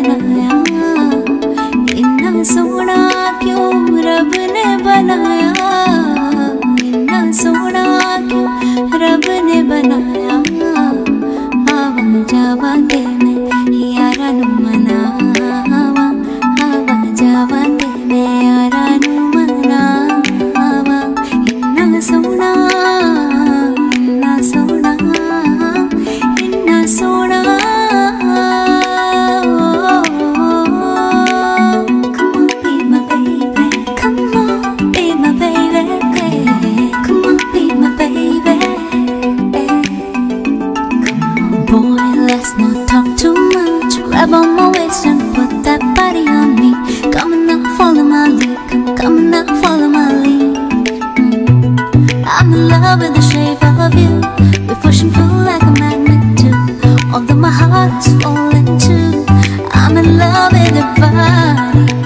बनाया, इतना सोना क्यों रब ने बनाया, इतना सोना क्यों रब ने बनाया। आवा जावा ते मैं यारा नू मनावा, आवा जावा ते मैं यारा नू मनावा। इतना सोना, इतना सोना, इतना सोना। Come on, be my baby. Come on, be my baby. Boy, let's not talk too much. Grab on my waist and put that body on me. Come on now, follow my lead. Come on now, follow my lead. I'm in love with the shape of you. We push and pull like a magnet too. Although my heart is falling too, I'm in love with your body.